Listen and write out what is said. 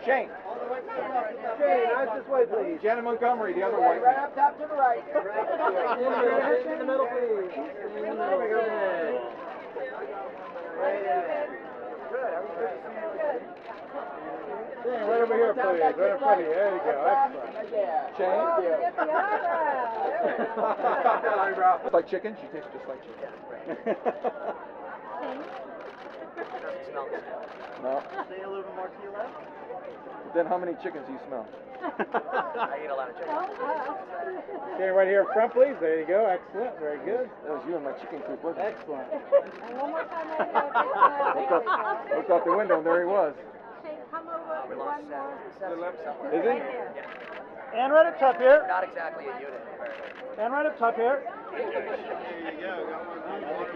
Shane. Shane, eyes this way, please. Janet Montgomery, the other white. Right up top to the right. In the middle, please. In the middle. Good. Good. Shane, right over here, please. Right in front of you. There you go. Excellent. Shane. Sorry, bro. It's like chicken. She tastes just like chicken. Doesn't smell the same. No. Say a little bit more to your left. Then how many chickens do you smell? I eat a lot of chicken. Shane, right here in front, please. There you go. Excellent. Very good. That was you in my chicken coop, wasn't it? Excellent. One more time right here. Looked out the window and there he was. Shane, come over We one lost more. somewhere. Is he? Right here. Yeah. And right up top here. Not exactly a unit. And right up top here. There you go. Got one.